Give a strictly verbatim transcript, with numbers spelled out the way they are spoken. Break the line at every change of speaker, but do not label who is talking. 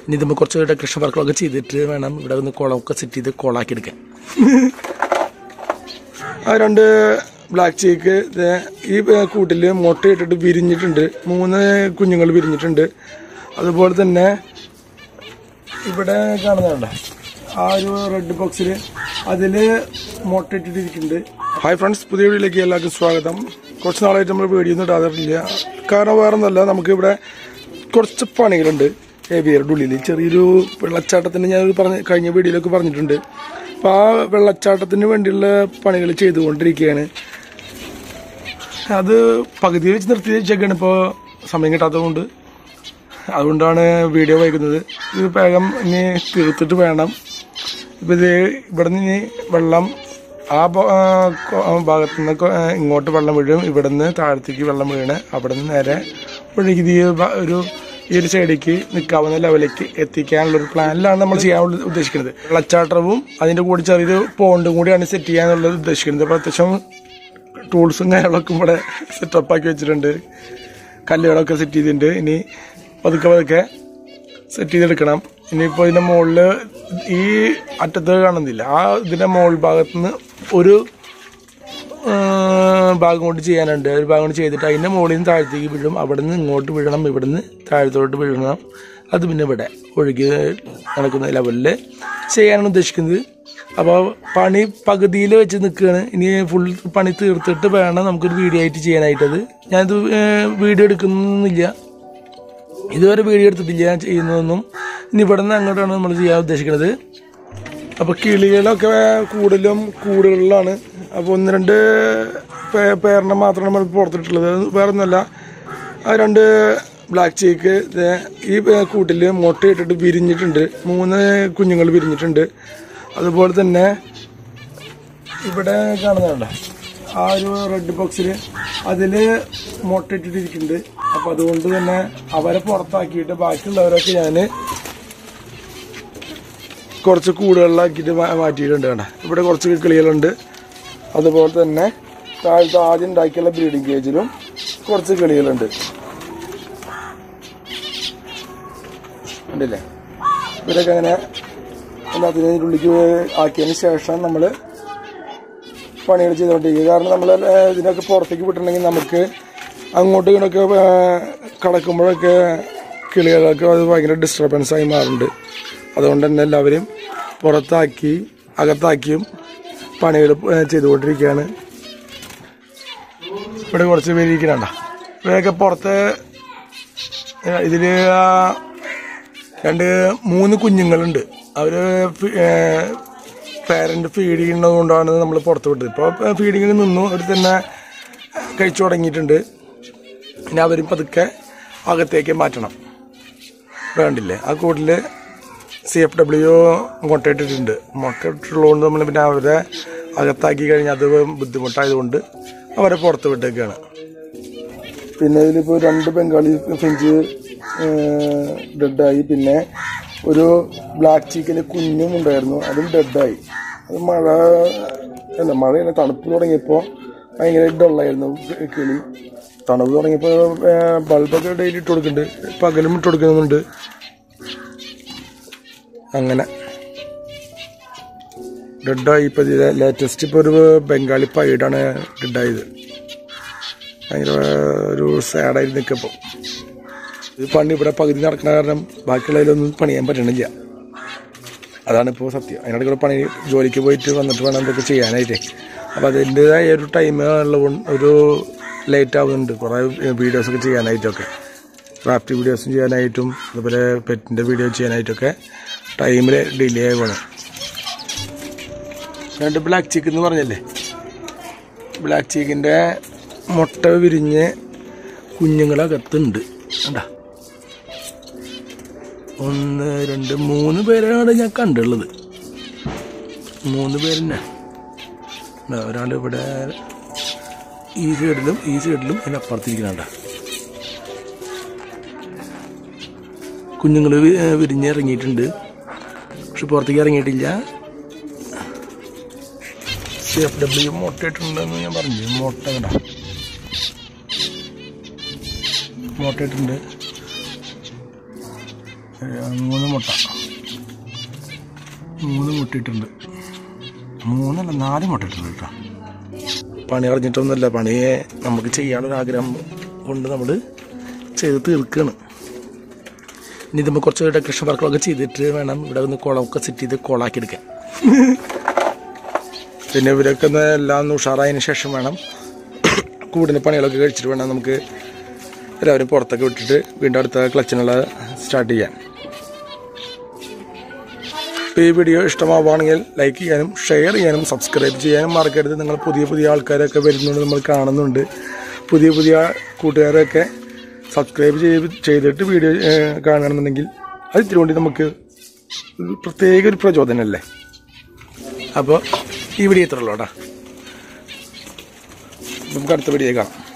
ഇനി നമ്മൾ കുറച്ച് ഡെക്കറേഷൻ വർക്കുകളൊക്കെ ചെയ്തിട്ട് വേണം ഇവിടെ ഒന്ന് കുളമൊക്കെ സെറ്റ് ചെയ്ത് കുളമാക്കി എടുക്കാൻ. ആ രണ്ട് ബ്ലാക്ക് ചീക്ക് ഈ കൂട്ടിൽ മുട്ടയിട്ടിട്ട് വിരിഞ്ഞിട്ടുണ്ട്. മൂന്ന് കുഞ്ഞുങ്ങൾ വിരിഞ്ഞിട്ടുണ്ട്. അതുപോലെ തന്നെ ഇവിടെ കാണുന്നുണ്ട് ആ ഒരു റെഡ് ബോക്സിൽ അതിൽ മുട്ടയിട്ടിട്ടിരിക്കുന്നുണ്ട്. ഹായ് ഫ്രണ്ട്സ്, പുതിയ വീഡിയോയിലേക്ക് എല്ലാവർക്കും സ്വാഗതം. കുറച്ച് നാളായിട്ട് നമ്മൾ വീഡിയോ ഒന്നും ഇടാറില്ല. കാരണം വേറെ ഒന്നുമല്ല, നമുക്കിവിടെ കുറച്ച് പണികളുണ്ട്. ഏവിയറുടെ ഉള്ളിൽ ചെറിയൊരു വെള്ളച്ചാട്ടത്തിന് ഞാൻ പറഞ്ഞ കഴിഞ്ഞ വീഡിയോയിലൊക്കെ പറഞ്ഞിട്ടുണ്ട്. അപ്പോൾ ആ വെള്ളച്ചാട്ടത്തിന് വേണ്ടിയുള്ള പണികൾ ചെയ്തുകൊണ്ടിരിക്കുകയാണ്. അത് പകുതി വെച്ച് നിർത്തി വെച്ചേക്കാണ്. ഇപ്പോൾ സമയം കിട്ടാത്തതുകൊണ്ട് അതുകൊണ്ടാണ് വീഡിയോ വൈകുന്നത്. ഇത് വേഗം ഇനി തീർത്തിട്ട് വേണം. ഇപ്പം ഇത് ഇവിടെ നിന്ന് ഇനി വെള്ളം ആ ഭാഗത്തു നിന്ന് ഇങ്ങോട്ട് വെള്ളം വീഴും. ഇവിടെ നിന്ന് താഴത്തേക്ക് വെള്ളം വീണ് അവിടെ നിന്ന് നേരെ ഒഴുകി ഒരു ഈ ഒരു സൈഡിലേക്ക് നിൽക്കാവുന്ന ലെവലിലേക്ക് എത്തിക്കാനുള്ളൊരു പ്ലാനിലാണ് നമ്മൾ ചെയ്യാൻ ഉദ്ദേശിക്കുന്നത്. വെള്ളച്ചാട്ടവും അതിൻ്റെ കൂടെ ചെറിയൊരു പോണ്ടും കൂടിയാണ് സെറ്റ് ചെയ്യാനുള്ളത് ഉദ്ദേശിക്കുന്നത്. അപ്പോൾ അത്യാവശ്യം ടൂൾസും കാര്യങ്ങളൊക്കെ ഇവിടെ സെറ്റപ്പാക്കി വെച്ചിട്ടുണ്ട്. കല്ലുകളൊക്കെ സെറ്റ് ചെയ്തിട്ടുണ്ട്. ഇനി പതുക്കെ പതുക്കെ സെറ്റ് ചെയ്തെടുക്കണം. ഇനിയിപ്പോൾ ഇതിൻ്റെ മുകളിൽ ഈ അറ്റത്ത് കാണുന്നില്ല, ആ ഇതിൻ്റെ മുകൾ ഭാഗത്തു നിന്ന് ഒരു ഭാഗം കൊണ്ട് ചെയ്യാനുണ്ട്. ഒരു ഭാഗം കൊണ്ട് ചെയ്തിട്ട് അതിൻ്റെ മുകളിൽ നിന്ന് താഴത്തേക്ക് വീഴും. അവിടെ നിന്ന് ഇങ്ങോട്ട് വീഴണം, ഇവിടെ നിന്ന് താഴത്തോട്ട് വീഴണം. അത് പിന്നെ ഇവിടെ ഒഴുകി നടക്കുന്ന ലെവലിൽ ചെയ്യാനാണ് ഉദ്ദേശിക്കുന്നത്. അപ്പോൾ പണി പകുതിയിൽ വെച്ച് നിൽക്കുകയാണ്. ഇനി ഫുൾ പണി തീർത്തിട്ട് വേണം നമുക്കൊരു വീഡിയോ ആയിട്ട് ചെയ്യാനായിട്ടത്. ഞാനിത് വീഡിയോ എടുക്കുന്നില്ല, ഇതുവരെ വീഡിയോ എടുത്തിട്ടില്ല ചെയ്യുന്നതൊന്നും. ഇനി ഇവിടെ നിന്ന് അങ്ങോട്ടാണ് നമ്മൾ ചെയ്യാൻ ഉദ്ദേശിക്കുന്നത്. അപ്പോൾ കിളികളൊക്കെ കൂടുതലും കൂടുകളിലാണ്. അപ്പോൾ ഒന്ന് രണ്ട് പേരിനെ മാത്രമാണ് നമ്മൾ പുറത്തിട്ടുള്ളത്. വേറെ ഒന്നുമല്ല, ആ രണ്ട് ബ്ലാക്ക് ചീക്ക് ഈ കൂട്ടിൽ മുട്ടയിട്ടിട്ട് വിരിഞ്ഞിട്ടുണ്ട്. മൂന്ന് കുഞ്ഞുങ്ങൾ വിരിഞ്ഞിട്ടുണ്ട്. അതുപോലെ തന്നെ ഇവിടെ കാണുന്നുണ്ട് ആ ഒരു റെഡ് ബോക്സിൽ അതിൽ മുട്ടയിട്ടിട്ടിരിക്കുന്നുണ്ട്. അപ്പോൾ അതുകൊണ്ട് തന്നെ അവരെ പുറത്താക്കിയിട്ട് ബാക്കിയുള്ളവരൊക്കെ ഞാൻ കുറച്ച് കൂടുകളിലാക്കിയിട്ട് മാറ്റിയിട്ടുണ്ട്. വേണ്ട ഇവിടെ കുറച്ച് കിളികളുണ്ട്. അതുപോലെ തന്നെ താഴത്തെ ആദ്യം ഉണ്ടാക്കിയുള്ള ബ്രീഡിംഗ് കേജിലും കുറച്ച് കിളികളുണ്ട്. ഉണ്ടല്ലേ, ഇവരൊക്കെ അങ്ങനെ എല്ലാത്തിനും ഉള്ളിലേക്ക് ആക്കിയതിന് ശേഷം നമ്മൾ പണികൾ ചെയ്തുകൊണ്ടിരിക്കുക. കാരണം നമ്മൾ ഇതിനൊക്കെ പുറത്തേക്ക് വിട്ടിട്ടുണ്ടെങ്കിൽ നമുക്ക് അങ്ങോട്ടും ഇങ്ങോട്ടൊക്കെ കടക്കുമ്പോഴൊക്കെ കിളികളൊക്കെ അത് ഭയങ്കര ഡിസ്റ്റർബൻസായി മാറുന്നുണ്ട്. അതുകൊണ്ട് തന്നെ എല്ലാവരും പുറത്താക്കി അകത്താക്കിയും പണികൾ ചെയ്തുകൊണ്ടിരിക്കുകയാണ്. ഇവിടെ കുറച്ച് പേര് ഇരിക്കുന്നുണ്ട. ഇവരൊക്കെ പുറത്ത് ഇതിൽ രണ്ട് മൂന്ന് കുഞ്ഞുങ്ങളുണ്ട്. അവർ പാരന്റ് ഫീഡ് ചെയ്യുന്നത് കൊണ്ടാണ് നമ്മൾ പുറത്ത് വിട്ടത്. ഇപ്പോൾ ഫീഡിങ്ങിൽ നിന്നു അവർ തന്നെ കഴിച്ചു തുടങ്ങിയിട്ടുണ്ട്. പിന്നെ അവരും പതുക്കെ അകത്തേക്ക് മാറ്റണം. വേണ്ടില്ലേ, ആ കൂട്ടിൽ സി എഫ് ഡബ്ല്യു മുട്ടയിട്ടിട്ടുണ്ട്. മുട്ടയിട്ടുള്ളതുകൊണ്ട് നമ്മൾ പിന്നെ അവരെ അകത്താക്കി കഴിഞ്ഞാൽ അത് ബുദ്ധിമുട്ടായതുകൊണ്ട് അവരെ പുറത്ത് വിട്ടേക്കാണ്. പിന്നെ ഇതിലിപ്പോൾ രണ്ട് ബംഗാളി ഫിഞ്ച് ഡെഡായി. പിന്നെ ഒരു ബ്ലാക്ക് ചീക്കിന് കുഞ്ഞും ഉണ്ടായിരുന്നു, അതും ഡെഡായി. അത് മഴ അല്ല മഴയല്ല, തണുപ്പ് തുടങ്ങിയപ്പോൾ ഭയങ്കര ഡള്ളായിരുന്നു കിളി. തണുപ്പ് തുടങ്ങിയപ്പോൾ ബൾബൊക്കെ ഡെയിലി ഇട്ട് കൊടുക്കുന്നുണ്ട്, പകലും ഇട്ട് കൊടുക്കുന്നുണ്ട്. അങ്ങനെ ഡെഡായി. ഇപ്പോൾ ഇത് ലേറ്റസ്റ്റ് ഇപ്പോൾ ഒരു ബംഗാളി പൈഡാണ് ഡെഡായത്. ഭയങ്കര ഒരു സാഡായി നിൽക്കപ്പോൾ ഇത് പണി ഇവിടെ പകുതി നടക്കുന്ന കാരണം ബാക്കിയുള്ളതിലൊന്നും പണിയാൻ പറ്റണില്ല. അതാണിപ്പോൾ സത്യം. അതിനിടയ്ക്ക് പണി ജോലിക്ക് പോയിട്ട് വന്നിട്ട് വേണം എന്തൊക്കെ ചെയ്യാനായിട്ട്. അപ്പോൾ അതിൻ്റെതായ ഒരു ടൈം ഉള്ള ഒരു ലേറ്റ് ആവുന്നുണ്ട് കുറേ വീഡിയോസൊക്കെ ചെയ്യാനായിട്ടൊക്കെ. ക്രാഫ്റ്റ് വീഡിയോസും ചെയ്യാനായിട്ടും അതുപോലെ പെറ്റിൻ്റെ വീഡിയോ ചെയ്യാനായിട്ടൊക്കെ ടൈമിൽ ഡിലേ ആയി വേണം. രണ്ട് ബ്ലാക്ക് ചീക്ക് എന്ന് പറഞ്ഞല്ലേ, ബ്ലാക്ക് ചീക്കിൻ്റെ മുട്ട വിരിഞ്ഞ് കുഞ്ഞുങ്ങളകത്തുണ്ട്. കണ്ടാ, ഒന്ന് രണ്ട് മൂന്ന് പേരാണ് ഞാൻ കണ്ടുള്ളത്. മൂന്ന് പേരെന്നെ. ഒരാൾ ഇവിടെ ഈ സൈഡിലും ഈ സൈഡിലും അതിനപ്പുറത്തിരിക്കുന്നുണ്ട. കുഞ്ഞുങ്ങൾ വിരിഞ്ഞിറങ്ങിയിട്ടുണ്ട്, പക്ഷെ പുറത്തേക്ക് ഇറങ്ങിയിട്ടില്ല. സി എഫ് ഡബ്ല്യു മുട്ടയിട്ടുണ്ടെന്ന് ഞാൻ പറഞ്ഞു. മുട്ട കണ്ട മുട്ടയിട്ടുണ്ട്. മൂന്ന് മുട്ട മൂന്ന് മുട്ട ഇട്ടിട്ടുണ്ട്. മൂന്നല്ല നാല് മുട്ട ഇട്ടിട്ടുണ്ട് കേട്ടോ. പണി അറിഞ്ഞിട്ടൊന്നുമല്ല, പണിയെ നമുക്ക് ചെയ്യാനൊരാഗ്രഹം കൊണ്ട് നമ്മൾ ചെയ്ത് തീർക്കുകയാണ്. ഇനി നമ്മൾ കുറച്ച് ഡെക്കറേഷൻ വർക്കുകളൊക്കെ ചെയ്തിട്ട് വേണം ഇവിടെ ഒന്ന് കുളമൊക്കെ സെറ്റ് ചെയ്ത് കുളമാക്കി എടുക്കാൻ. പിന്നെ ഇവരൊക്കെ ഒന്ന് എല്ലാം ഒന്ന് ഉഷാറായതിന് ശേഷം വേണം കൂടിന് പണികളൊക്കെ കഴിച്ചിട്ട് വേണം നമുക്ക് എല്ലാവരും പുറത്തൊക്കെ വിട്ടിട്ട് വീണ്ടും അടുത്ത ക്ലച്ചിനുള്ള സ്റ്റാർട്ട് ചെയ്യാൻ. അപ്പോൾ ഈ വീഡിയോ ഇഷ്ടമാവുകയാണെങ്കിൽ ലൈക്ക് ചെയ്യാനും ഷെയർ ചെയ്യാനും സബ്സ്ക്രൈബ് ചെയ്യാനും മറക്കരുത്. നിങ്ങൾ പുതിയ പുതിയ ആൾക്കാരൊക്കെ വരുന്നുണ്ട്, നമ്മൾ കാണുന്നുണ്ട്. പുതിയ പുതിയ കൂട്ടുകാരൊക്കെ സബ്സ്ക്രൈബ് ചെയ്ത് ചെയ്തിട്ട് വീഡിയോ കാണണമെന്നുണ്ടെങ്കിൽ അത് ഇത്തിരി വേണ്ടി നമുക്ക് പ്രത്യേക ഒരു പ്രചോദനമല്ലേ. അപ്പോൾ ഈ വീഡിയോ ഇത്രയുള്ളൂ കേട്ടോ. നമുക്ക് അടുത്ത വീഡിയോ കാണാം.